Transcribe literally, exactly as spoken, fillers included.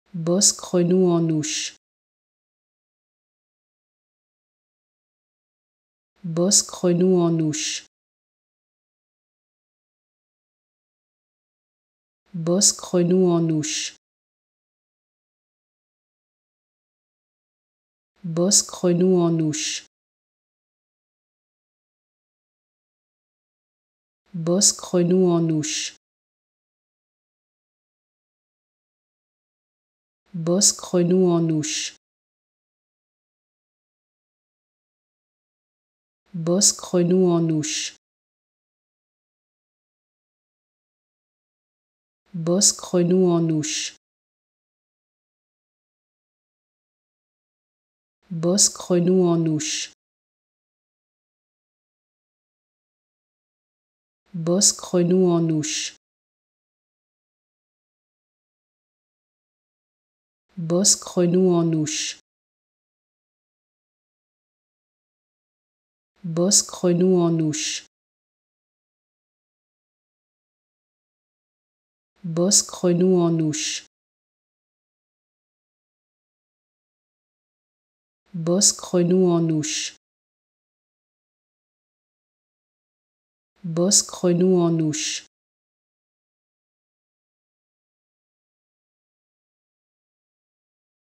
Bosc-Renou en ouche. Bosc-Renou en ouche. Bosc-Renou en ouche. Bosc-Renou en ouche. Bosc-Renou en ouche. Bosc-Renou en ouche. Bosc-Renou en ouche. Bosc-Renou en ouche. Bosc-Renou en ouche. Bosc-Renou en ouche. Bosc-Renou en ouche. Bosc-Renou en ouche. Bosc-Renou en ouche. Bosc-Renou en ouche. Bosc-Renou en ouche.